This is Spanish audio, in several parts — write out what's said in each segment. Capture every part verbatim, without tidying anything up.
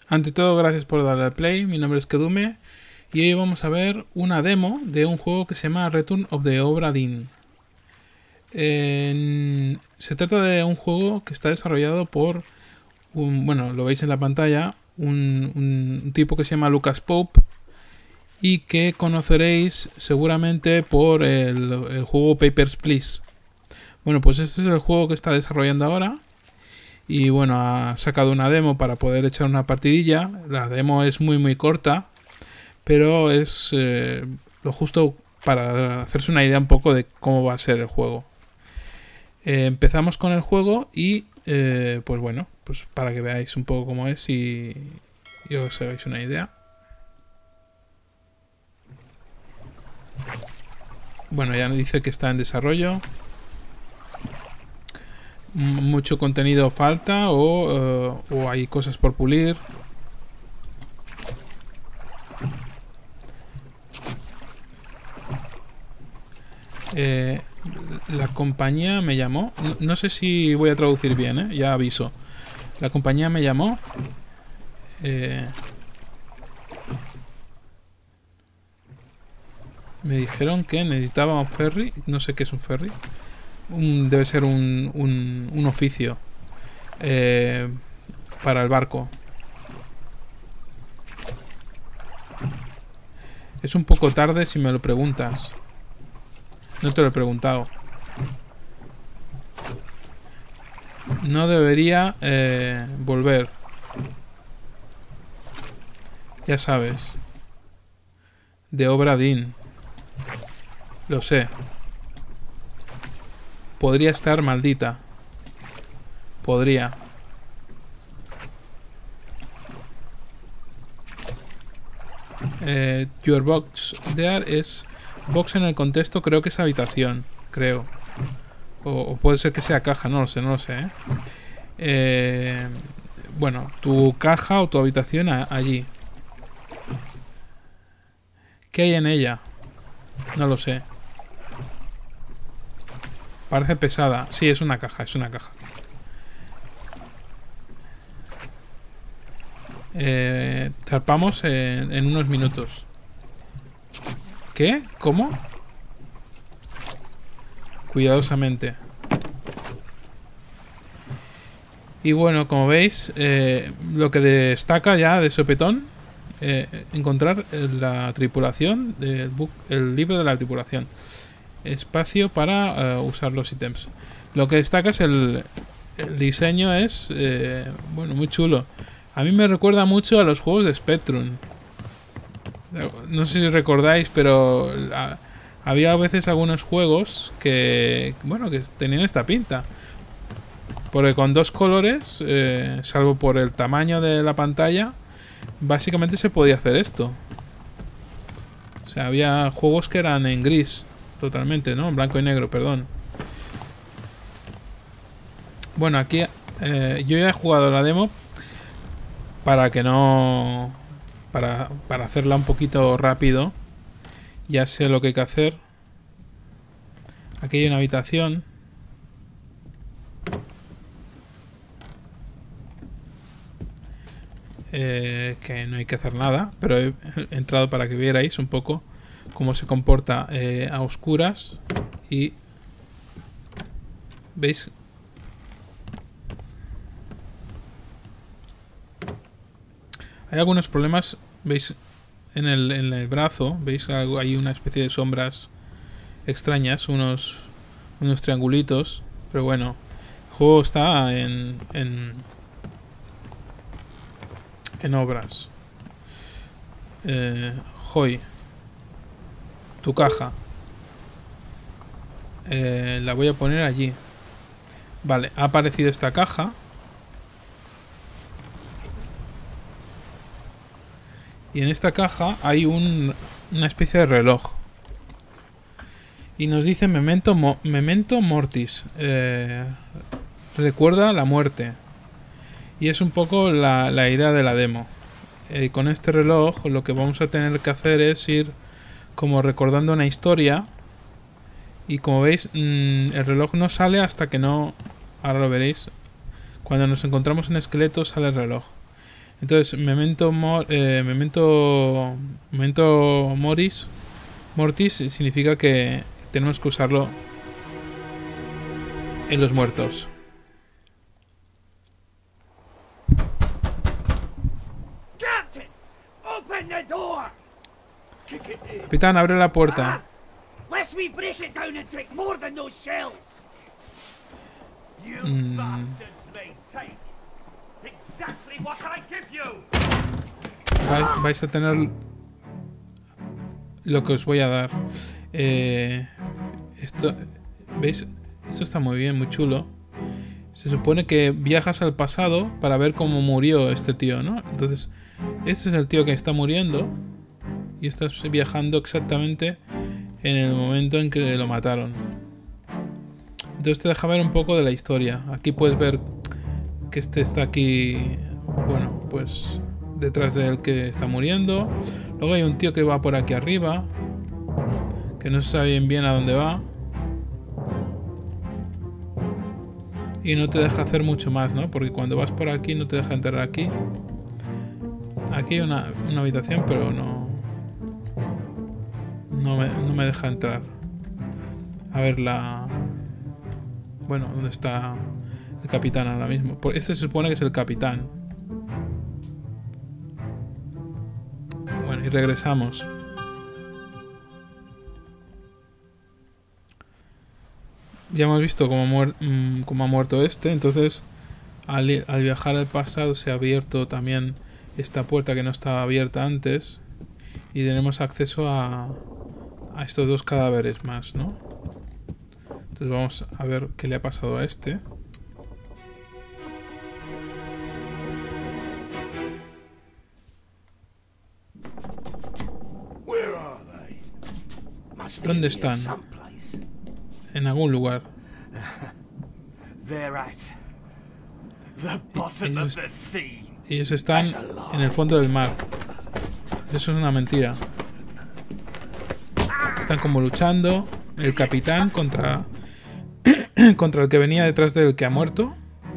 Ante todo, gracias por darle al play. Mi nombre es Kedume y hoy vamos a ver una demo de un juego que se llama Return of the Obra Dinn. En... Se trata de un juego que está desarrollado por un, bueno, lo veis en la pantalla, un, un tipo que se llama Lucas Pope y que conoceréis seguramente por el, el juego Papers, Please. Bueno, pues este es el juego que está desarrollando ahora. Y bueno, ha sacado una demo para poder echar una partidilla. La demo es muy muy corta, pero es eh, lo justo para hacerse una idea un poco de cómo va a ser el juego. Eh, empezamos con el juego y eh, pues bueno, pues para que veáis un poco cómo es y, y os hagáis una idea. Bueno, ya dice que está en desarrollo. Mucho contenido falta o, uh, o hay cosas por pulir. Eh, la compañía me llamó. No, no sé si voy a traducir bien, ¿eh? Ya aviso. La compañía me llamó. Eh, me dijeron que necesitaba un ferry. No sé qué es un ferry. Un, debe ser un, un, un oficio eh, para el barco. Es un poco tarde si me lo preguntas. No te lo he preguntado. No debería eh, volver. Ya sabes. De Obra Dinn. Lo sé. Podría estar maldita. Podría. Eh, your box there es... Box en el contexto creo que es habitación. Creo. O, o puede ser que sea caja, no lo sé, no lo sé. ¿eh? Eh, bueno, tu caja o tu habitación a, allí. ¿Qué hay en ella? No lo sé. Parece pesada. Sí, es una caja, es una caja. Eh, zarpamos en, en unos minutos. ¿Qué? ¿Cómo? Cuidadosamente. Y bueno, como veis, eh, lo que destaca ya de sopetón, eh, encontrar la tripulación, el, book, el libro de la tripulación. Espacio para uh, usar los ítems. Lo que destaca es el, el diseño, es eh, bueno, muy chulo. A mí me recuerda mucho a los juegos de Spectrum. No sé si recordáis, pero a, había a veces algunos juegos que, bueno, que tenían esta pinta. Porque con dos colores, eh, salvo por el tamaño de la pantalla, básicamente se podía hacer esto. O sea, había juegos que eran en gris. Totalmente, ¿no? En blanco y negro, perdón. Bueno, aquí eh, yo ya he jugado la demo para que no... Para, para hacerla un poquito rápido. Ya sé lo que hay que hacer. Aquí hay una habitación. Eh, que no hay que hacer nada, pero he entrado para que vierais un poco cómo se comporta eh, a oscuras. Y veis, hay algunos problemas, veis en el, en el brazo, veis algo, hay una especie de sombras extrañas, unos unos triangulitos, pero bueno, el juego está en en, en obras. eh, Joy, tu caja. Eh, la voy a poner allí. Vale, ha aparecido esta caja. Y en esta caja hay un, una especie de reloj. Y nos dice Memento, mo, memento Mortis. Eh, recuerda la muerte. Y es un poco la, la idea de la demo. Eh, con este reloj lo que vamos a tener que hacer es ir como recordando una historia. Y como veis, mmm, el reloj no sale hasta que no... Ahora lo veréis. Cuando nos encontramos en esqueletos sale el reloj. Entonces, Memento, Mor eh, Memento, Memento Moris, Mortis significa que tenemos que usarlo en los muertos. Capitán, abre la puerta. Mm. Vais, vais a tener lo que os voy a dar. Eh, esto, ¿veis? Esto está muy bien, muy chulo. Se supone que viajas al pasado para ver cómo murió este tío, ¿no? Entonces, este es el tío que está muriendo. Y estás viajando exactamente en el momento en que lo mataron. Entonces te deja ver un poco de la historia. Aquí puedes ver que este está aquí, bueno, pues detrás del que está muriendo. Luego hay un tío que va por aquí arriba, que no se sabe bien, bien a dónde va. Y no te deja hacer mucho más, ¿no? Porque cuando vas por aquí no te deja entrar aquí. Aquí hay una, una habitación, pero no... No me, no me deja entrar. A ver la... Bueno, ¿dónde está el capitán ahora mismo? Este se supone que es el capitán. Bueno, y regresamos. Ya hemos visto cómo, muer cómo ha muerto este. Entonces, al, al viajar al pasado se ha abierto también esta puerta que no estaba abierta antes. Y tenemos acceso a... a estos dos cadáveres más, ¿no? Entonces vamos a ver qué le ha pasado a este. ¿Dónde están? En algún lugar. Ellos, ellos están en el fondo del mar. Eso es una mentira. Están como luchando el capitán contra contra el que venía detrás del que ha muerto.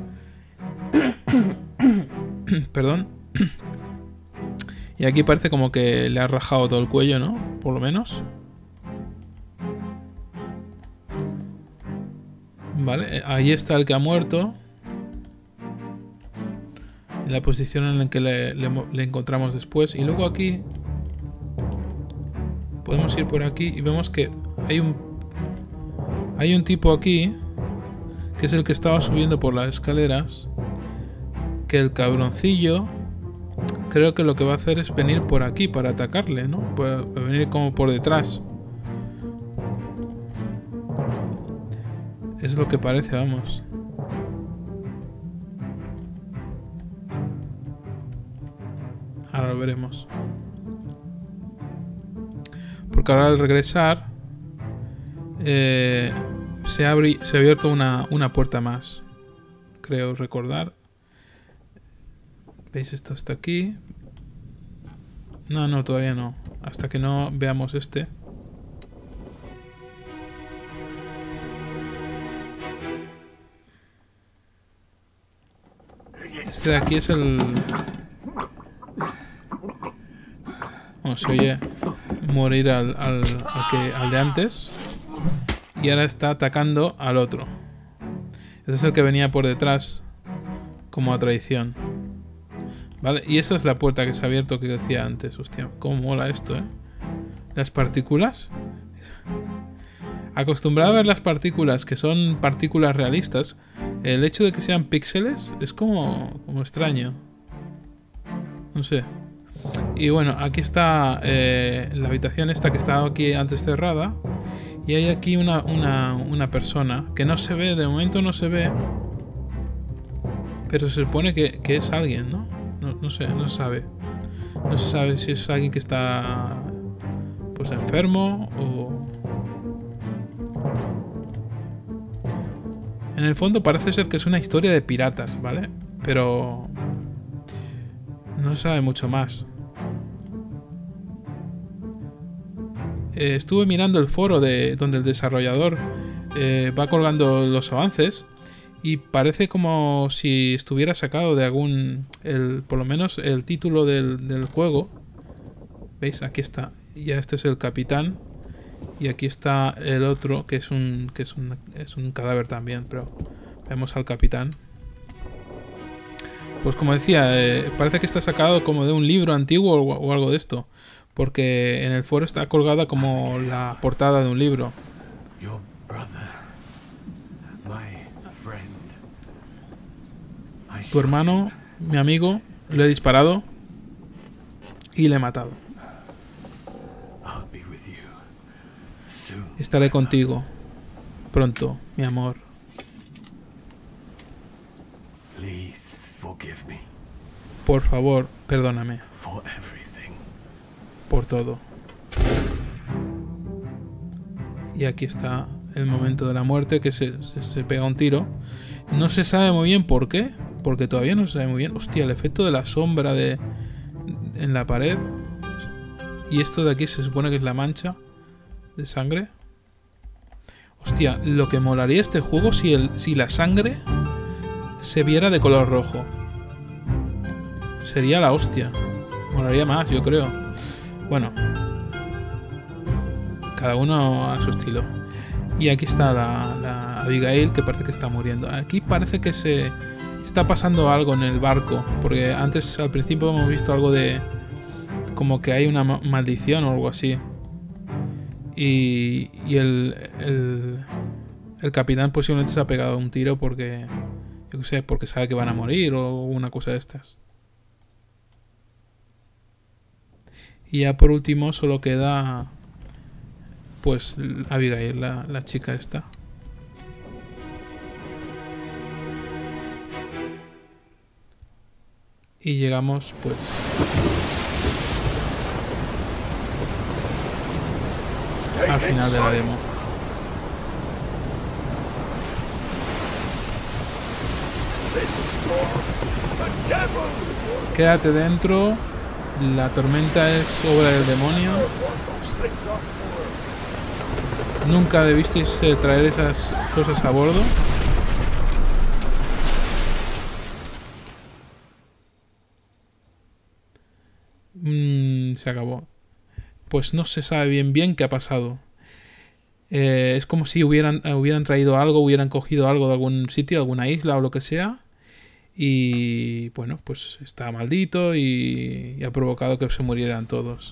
Perdón. Y aquí parece como que le ha rajado todo el cuello, ¿no? Por lo menos. Vale, ahí está el que ha muerto. En la posición en la que le, le, le encontramos después. Y luego aquí podemos ir por aquí y vemos que hay un hay un tipo aquí que es el que estaba subiendo por las escaleras, que el cabroncillo creo que lo que va a hacer es venir por aquí para atacarle, ¿no? Puede venir como por detrás. Es lo que parece, vamos. Ahora lo veremos. Porque ahora al regresar eh, se, abre, se ha abierto una, una puerta más. Creo recordar. ¿Veis? Esto hasta aquí. No, no, todavía no. Hasta que no veamos este. Este de aquí es el... Bueno, se oye morir al, al, al, que, al de antes. Y ahora está atacando al otro. Este es el que venía por detrás como a traición. Vale, y esta es la puerta que se ha abierto que decía antes. Hostia, cómo mola esto, ¿eh? Las partículas. Acostumbrado a ver las partículas que son partículas realistas, el hecho de que sean píxeles es como, como extraño. No sé. Y bueno, aquí está eh, la habitación esta que estaba aquí antes cerrada. Y hay aquí una, una, una persona que no se ve, de momento no se ve. Pero se supone que, que es alguien, ¿no? ¿no? No sé, no se sabe. No se sabe si es alguien que está pues enfermo o... En el fondo parece ser que es una historia de piratas, ¿vale? Pero no se sabe mucho más. Eh, estuve mirando el foro de donde el desarrollador eh, va colgando los avances Y parece como si estuviera sacado de algún... El, por lo menos el título del, del juego. ¿Veis? Aquí está. Ya este es el capitán. Y aquí está el otro, que es un, que es un, es un cadáver también. Pero vemos al capitán. Pues como decía, eh, parece que está sacado como de un libro antiguo o, o algo de esto. Porque en el foro está colgada como la portada de un libro. Tu hermano, mi amigo, lo he disparado y le he matado. Estaré contigo pronto, mi amor. Por favor, perdóname. Por todo. Y aquí está el momento de la muerte, que se, se, se pega un tiro. No se sabe muy bien por qué. Porque todavía no se sabe muy bien. Hostia, el efecto de la sombra de en la pared. Y esto de aquí se supone que es la mancha de sangre. Hostia, lo que molaría este juego si, el, si la sangre se viera de color rojo. Sería la hostia. Molaría más, yo creo. Bueno. Cada uno a su estilo. Y aquí está la, la Abigail, que parece que está muriendo. Aquí parece que se... está pasando algo en el barco, porque antes al principio hemos visto algo de como que hay una ma maldición o algo así, y, y el, el el capitán posiblemente se ha pegado un tiro porque yo qué sé, porque sabe que van a morir o una cosa de estas. Y ya por último solo queda pues Abigail, la, la chica esta. Y llegamos pues al final de la demo. Quédate dentro. La tormenta es obra del demonio. Nunca debisteis eh, traer esas cosas a bordo. Mm, se acabó. Pues no se sabe bien bien qué ha pasado. Eh, es como si hubieran, hubieran traído algo, hubieran cogido algo de algún sitio, alguna isla o lo que sea. Y bueno, pues está maldito y, y ha provocado que se murieran todos.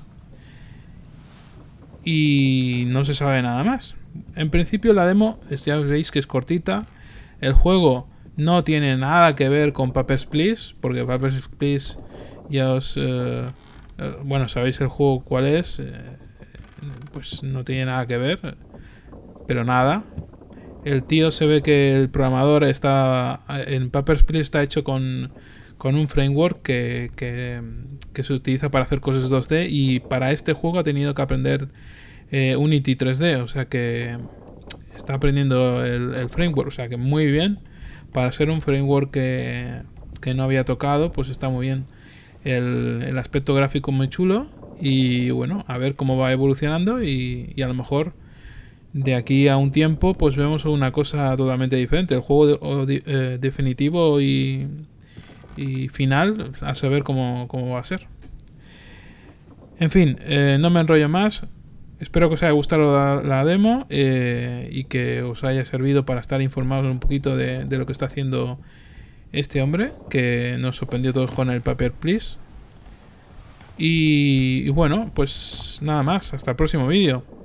Y no se sabe nada más. En principio la demo, ya veis que es cortita. El juego no tiene nada que ver con Papers, Please, porque Papers, Please ya os... Eh, eh, bueno, sabéis el juego cuál es. Eh, pues no tiene nada que ver. Pero nada. El tío se ve que el programador está... En Papers, Please está hecho con, con un framework que, que, que se utiliza para hacer cosas dos D. Y para este juego ha tenido que aprender eh, Unity tres D. O sea que está aprendiendo el, el framework. O sea que muy bien. Para ser un framework que, que no había tocado, pues está muy bien. El, el aspecto gráfico muy chulo. Y bueno, a ver cómo va evolucionando. Y, y a lo mejor... de aquí a un tiempo pues vemos una cosa totalmente diferente. El juego de, o, de, eh, definitivo y, y final, a saber cómo, cómo va a ser. En fin, eh, no me enrollo más. Espero que os haya gustado la, la demo eh, y que os haya servido para estar informados un poquito de, de lo que está haciendo este hombre, que nos sorprendió todos con el Papers, Please. Y, y bueno, pues nada más. Hasta el próximo vídeo.